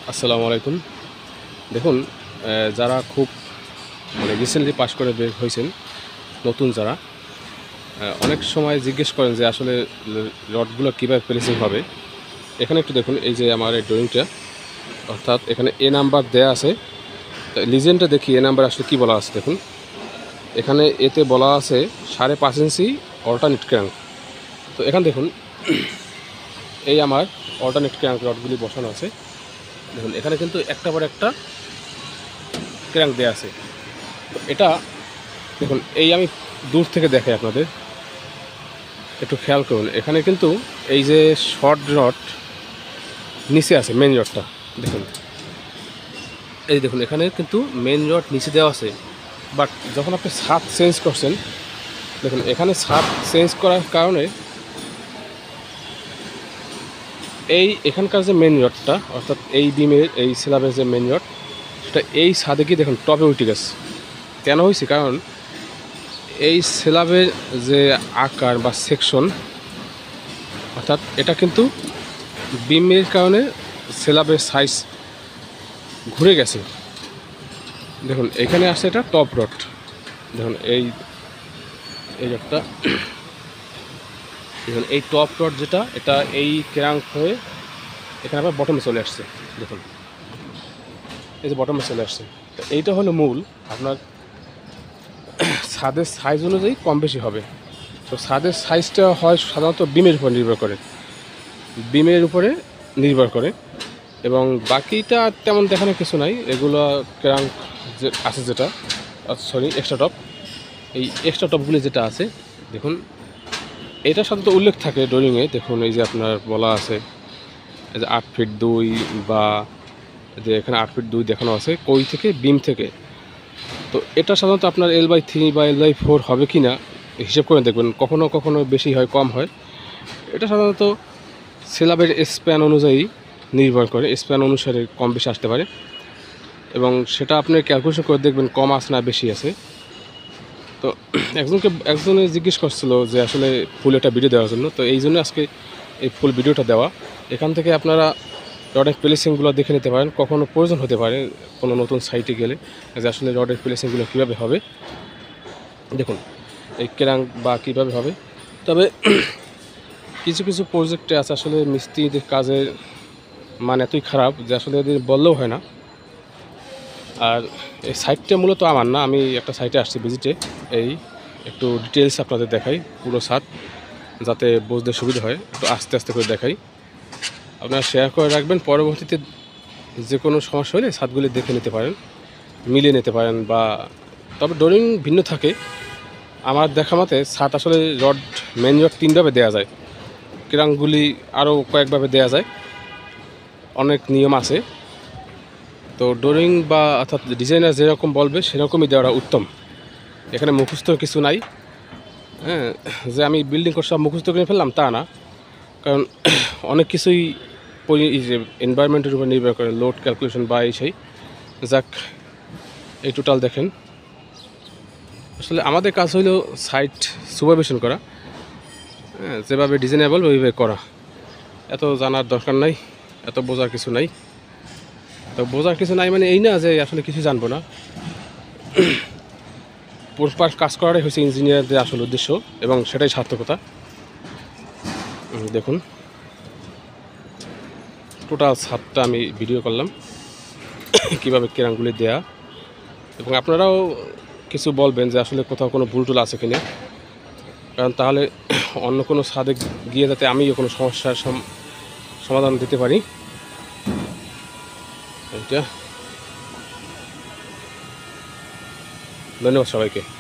আসসালামু আলাইকুম। দেখুন, যারা খুব রিসেন্টলি পাশ করে বের হয়েছেন, নতুন যারা অনেক সময় জিজ্ঞেস করেন যে আসলে রডগুলো কীভাবে প্লেসিং হবে। এখানে একটু দেখুন, এই যে আমার এই ড্রয়িংটা, অর্থাৎ এখানে এ নাম্বার দেয়া আছে। লিজেন্ডটা দেখি এ নাম্বার আসলে কী বলা আছে। দেখুন, এখানে এতে বলা আছে 5.5 ইঞ্চি অল্টারনেট ক্র্যাঙ্ক। তো এখানে দেখুন, এই আমার অল্টারনেট ক্র্যাঙ্ক রডগুলি বসানো আছে। দেখুন, এখানে কিন্তু একটা পর একটা ক্র্যাঙ্ক দেওয়া আছে। তো এটা দেখুন, এই আমি দূর থেকে দেখাই আপনাদের, একটু খেয়াল করুন। এখানে কিন্তু এই যে শর্ট রড নিচে আছে, মেন রডটা দেখুন, এই দেখুন এখানে কিন্তু মেন রড নিচে দেওয়া আছে। বাট যখন আপনি ছাদ চেঞ্জ করছেন, দেখুন এখানে ছাদ চেঞ্জ করার কারণে এখানকার যে মেন রডটা, অর্থাৎ এই ডিমের এই স্ল্যাবের যে মেন রড, সেটা এই ছাদে গিয়ে দেখুন টপে উঠে গেছে। কেন হয়েছে? কারণ এই স্ল্যাবের যে আকার বা সেকশন, অর্থাৎ এটা কিন্তু বিমের কারণে স্ল্যাবের সাইজ ঘুরে গেছে। দেখুন এখানে আসছে এটা টপ রড। দেখুন এই রডটা, দেখুন এই টপ রড যেটা, এটা এই ক্র্যাঙ্ক হয়ে এখানে আবার বটমে চলে আসছে। দেখুন এই যে বটমে চলে আসছে। তো এইটা হলো মূল। আপনার ছাদের সাইজ অনুযায়ী কম বেশি হবে। তো ছাদের সাইজটা হয় সাধারণত বিমের উপর নির্ভর করে, এবং বাকিটা তেমন দেখানোর কিছু নাই। এগুলো ক্র্যাঙ্ক যে আছে, যেটা এক্সট্রা টপ, এই এক্সট্রা টপগুলি যেটা আছে, দেখুন এটা সাধারণত উল্লেখ থাকে ড্রয়িংয়ে। দেখুন এই যে আপনার বলা আছে এই যে 8 ফিট 2, বা যে এখানে 8 ফিট 2 দেখানো আছে কই থেকে, বিম থেকে। তো এটা সাধারণত আপনার L/3 বা L/4 হবে কি না হিসেব করে দেখবেন। কখনো কখনো বেশি হয়, কম হয়। এটা সাধারণত স্ল্যাবের স্প্যান অনুযায়ী নির্ভর করে, স্প্যান অনুসারে কম বেশি আসতে পারে, এবং সেটা আপনি ক্যালকুলেশন করে দেখবেন কম আছে না বেশি আছে। তো একজনে জিজ্ঞেস করছিল যে আসলে ফুল একটা ভিডিও দেওয়ার জন্য, তো এই জন্য আজকে এই ফুল ভিডিওটা দেওয়া। এখান থেকে আপনারা রডের প্লেসিংগুলো দেখে নিতে পারেন। কখনও প্রয়োজন হতে পারে কোনো নতুন সাইটে গেলে যে আসলে রডের প্লেসিংগুলো কীভাবে হবে, দেখুন এই ক্র্যাঙ্ক বা কীভাবে হবে। তবে কিছু কিছু প্রজেক্টে আছে আসলে মিস্ত্রিদের কাজের মান এতই খারাপ যে আসলে এদের বললেও হয় না। আর এই সাইটটা মূলত আমার না, আমি একটা সাইটে আসছি ভিজিটে। এই একটু ডিটেলস আপনাদের দেখাই পুরো ছাদ, যাতে বুঝতে সুবিধা হয়। একটু আস্তে আস্তে করে দেখাই, আপনারা শেয়ার করে রাখবেন। পরবর্তীতে যে কোনো সমস্যা হলে ছাদগুলি দেখে নিতে পারেন, মিলিয়ে নিতে পারেন। বা তবে ড্রয়িং ভিন্ন থাকে। আমার দেখা মতে ছাদ আসলে মেন রড 3ভাবে দেওয়া যায়, ক্র্যাঙ্কগুলি আরও কয়েকভাবে দেওয়া যায়, অনেক নিয়ম আছে। তো ড্রয়িং বা অর্থাৎ ডিজাইনার যেরকম বলবে সেরকমই দেওয়াটা উত্তম। এখানে মুখস্থ কিছু নাই, হ্যাঁ, যে আমি বিল্ডিং করে সব মুখস্থ করে ফেললাম তা না। কারণ অনেক কিছুই যে এনভায়রনমেন্টের উপর নির্ভর করে, লোড ক্যালকুলেশন বা এই সেই। যাক, এই টোটাল দেখেন। আসলে আমাদের কাজ হইল সাইট সুপারভিশন করা, হ্যাঁ, যেভাবে ডিজাইনেবল ওইভাবে করা। এত জানার দরকার নাই, এত বোঝার কিছু নাই। তো বোঝার কিছু নাই মানে এই না যে আসলে কিছু জানবো না। পুরোপার কাজ করাটাই হচ্ছে ইঞ্জিনিয়ারদের আসল উদ্দেশ্য, এবং সেটাই সার্থকতা। দেখুন টোটাল ছাদটা আমি ভিডিও করলাম কীভাবে ক্র্যাঙ্কগুলি দেয়া, এবং আপনারাও কিছু বলবেন যে আসলে কোথাও কোনো ভুল টুল আছে কিনা। কারণ তাহলে অন্য কোনো ছাদে গিয়ে যাতে আমিও কোনো সমস্যার সমাধান দিতে পারি। এটা ধন্যবাদ সবাইকে।